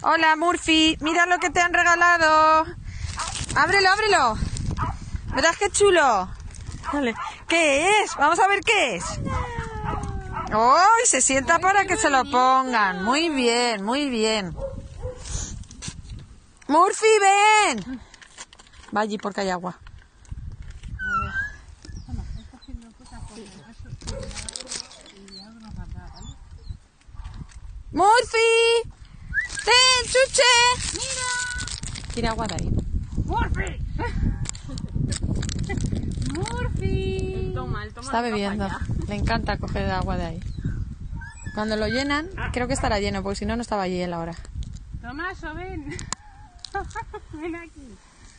Hola, Murphy. Mira lo que te han regalado. Ábrelo, ábrelo. ¿Verás qué chulo? Vale. ¿Qué es? Vamos a ver qué es. ¡Oh! Se sienta para que se lo pongan. Muy bien, muy bien. Murphy, ven. Va allí porque hay agua. Murphy. ¡Ven, chuche! ¡Mira! Quiere agua de ahí. ¡Murphy! ¡Murphy! Él toma Está bebiendo. Le encanta coger agua de ahí. Cuando lo llenan, creo que estará lleno, porque si no, no estaba allí él ahora. Tomaso, ven. Ven aquí.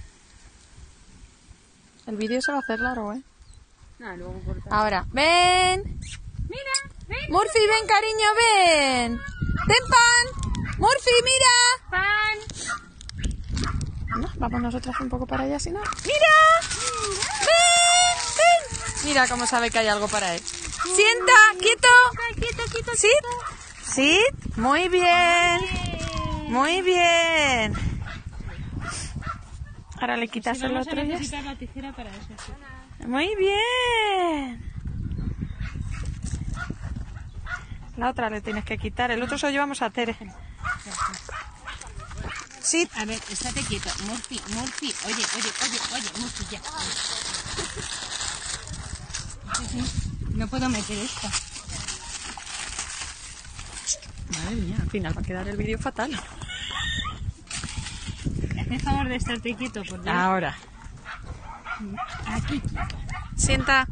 El vídeo se va a hacer largo, ¿eh? Ah, luego corta. Ahora, ven. Mira, ven. Murphy, ven, cariño, ven. Ven, pan. Murphy, mira. Pan. No, vamos nosotras un poco para allá, si no. ¡Mira! ¡Ven! ¡Ven! Mira cómo sabe que hay algo para él. ¡Sienta! ¡Quieto! Quieto, quieto, ¡Sit! ¡Sit! Muy bien. Muy bien. Ahora le quitas el Vamos a otro y ya está. necesitar la tijera para eso. Sí. Muy bien. La otra le tienes que quitar. El otro se lo llevamos a Tere. Sí. A ver, estate quieto. Murphy, Murphy. Oye, Murphy, ya. No puedo meter esto. Madre mía, al final va a quedar el vídeo fatal. Haz el favor de estarte quieto, por Dios. Ahora. Aquí. Sienta.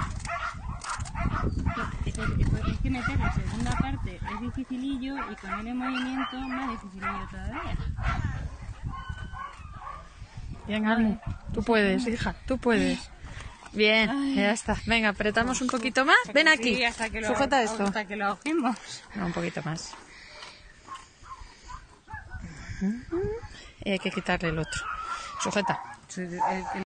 Es que meter la segunda parte es dificilillo y con él en movimiento más dificilillo todavía. Bien, Almu. Tú puedes, hija. Tú puedes. Bien, ya está. Venga, apretamos un poquito más. Ven aquí. Sí, hasta que lo, Sujeta esto. Hasta que lo ahogemos. No, un poquito más. Y hay que quitarle el otro. Sujeta.